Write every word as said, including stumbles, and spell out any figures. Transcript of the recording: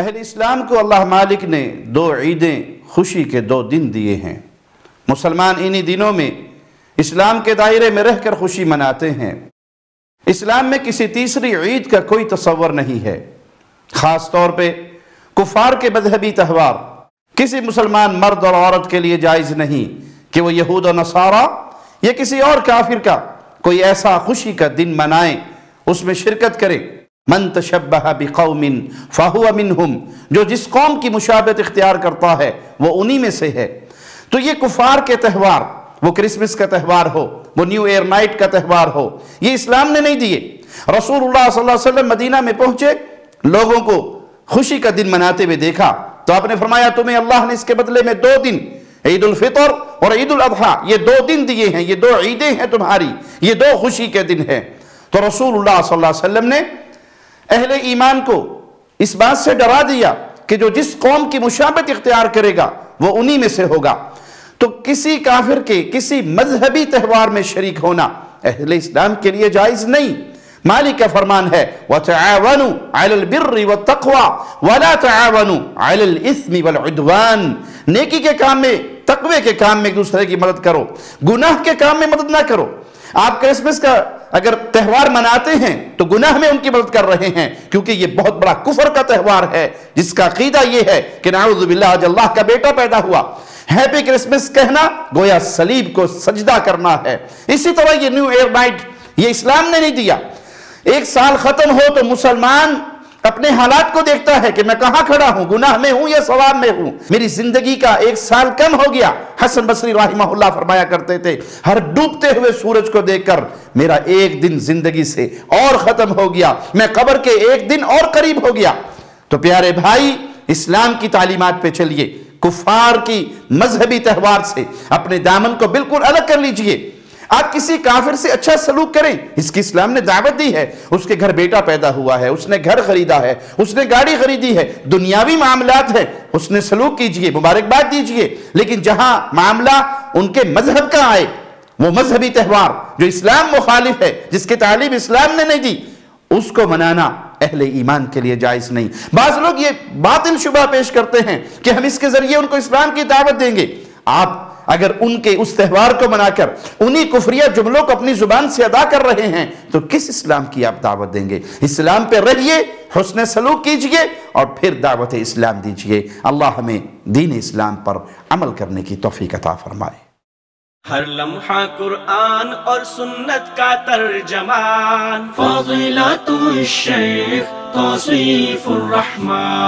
اہل اسلام کو اللہ مالک نے دو عیدیں خوشی کے دو دن دیے ہیں۔ مسلمان انہی دنوں میں اسلام کے دائرے میں رہ کر خوشی مناتے ہیں۔ اسلام میں کسی تیسری عید کا کوئی تصور نہیں ہے۔ خاص طور پہ کفار کے مذہبی تہوار کسی مسلمان مرد اور عورت کے لیے جائز نہیں کہ وہ یہود و نصارہ یا کسی اور کافر کا کوئی ایسا خوشی کا دن منائیں، اس میں شرکت کرے۔ من تشبہ بقوم فہو منہم، جو جس قوم کی مشابہت اختیار کرتا ہے وہ انہی میں سے ہے۔ تو یہ کفار کے تہوار، وہ کرسمس کا تہوار ہو، وہ نیو ایئر نائٹ کا تہوار ہو، یہ اسلام نے نہیں دیے۔ رسول اللہ صلی اللہ علیہ وسلم مدینہ میں پہنچے، لوگوں کو خوشی کا دن مناتے ہوئے دیکھا تو آپ نے فرمایا تمہیں اللہ نے اس کے بدلے میں دو دن، عید الفطر اور عید الاضحیٰ، یہ دو دن دیے ہیں، یہ دو عیدیں ہیں تمہاری، یہ دو خوشی کے دن ہیں۔ تو رسول اللہ صلی اللہ علیہ وسلم نے اہل ایمان کو اس بات سے ڈرا دیا کہ جو جس قوم کی مشابہت اختیار کرے گا وہ انہی میں سے ہوگا۔ تو کسی کافر کے کسی مذہبی تہوار میں شریک ہونا اہل اسلام کے لیے جائز نہیں۔ مالک کا فرمان ہے وَتَعَاوَنُوا عَلَى الْبِرِّ وَالتَّقْوَى وَلَا تَعَاوَنُوا عَلَى الْإِثْمِ وَالْعُدْوَانِ، نیکی کے کام میں، تقوی کے کام میں ایک دوسرے کی مدد کرو، گناہ کے کام میں مدد نہ کرو۔ آپ کرسمس کا اگر تہوار مناتے ہیں تو گناہ میں ان کی مدد کر رہے ہیں، کیونکہ یہ بہت بڑا کفر کا تہوار ہے جس کا عقیدہ یہ ہے کہ نعوذ باللہ آج اللہ کا بیٹا پیدا ہوا۔ ہیپی کرسمس کہنا گویا صلیب کو سجدہ کرنا ہے۔ اسی طرح یہ نیو ایئر نائٹ یہ اسلام نے نہیں دیا۔ ایک سال ختم ہو تو مسلمان اپنے حالات کو دیکھتا ہے کہ میں کہاں کھڑا ہوں، گناہ میں ہوں یا ثواب میں ہوں، میری زندگی کا ایک سال کم ہو گیا۔ حسن بصری رحمہ اللہ فرمایا کرتے تھے ہر ڈوبتے ہوئے سورج کو دیکھ کر میرا ایک دن زندگی سے اور ختم ہو گیا، میں قبر کے ایک دن اور قریب ہو گیا۔ تو پیارے بھائی، اسلام کی تعلیمات پہ چلیے، کفار کی مذہبی تہوار سے اپنے دامن کو بالکل الگ کر لیجئے۔ آپ کسی کافر سے اچھا سلوک کریں، اس کی اسلام نے دعوت دی ہے۔ اس کے گھر بیٹا پیدا ہوا ہے، اس نے گھر خریدا ہے، اس نے گاڑی خریدی ہے، دنیاوی معاملات ہے، اس نے سلوک کیجئے، مبارکباد دیجئے۔ لیکن جہاں معاملہ ان کے مذہب کا آئے، وہ مذہبی تہوار جو اسلام مخالف ہے، جس کی تعلیم اسلام نے نہیں دی، اس کو منانا اہل ایمان کے لیے جائز نہیں۔ بعض لوگ یہ باطل شبہ پیش کرتے ہیں کہ ہم اس کے ذریعے ان کو اسلام کی دعوت دیں گے۔ آپ اگر ان کے اس تہوار کو منا کر انہی کفریہ جملوں کو اپنی زبان سے ادا کر رہے ہیں تو کس اسلام کی آپ دعوت دیں گے؟ اسلام پہ رہیے، حسن سلوک کیجئے اور پھر دعوت اسلام دیجئے۔ اللہ ہمیں دین اسلام پر عمل کرنے کی توفیق عطا فرمائے۔ ہر لمحہ قرآن اور سنت کا ترجمان، فضیلت الشیخ توصیف الرحمن۔